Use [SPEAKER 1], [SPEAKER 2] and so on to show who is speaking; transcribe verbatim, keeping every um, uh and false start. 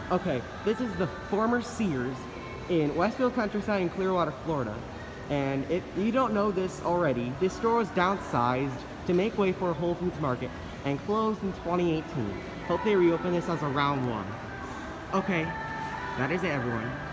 [SPEAKER 1] Okay, this is the former Sears in Westfield Countryside in Clearwater, Florida. And if you don't know this already, this store was downsized to make way for a Whole Foods Market and closed in twenty eighteen. Hope they reopen this as a round one. Okay, that is it, everyone.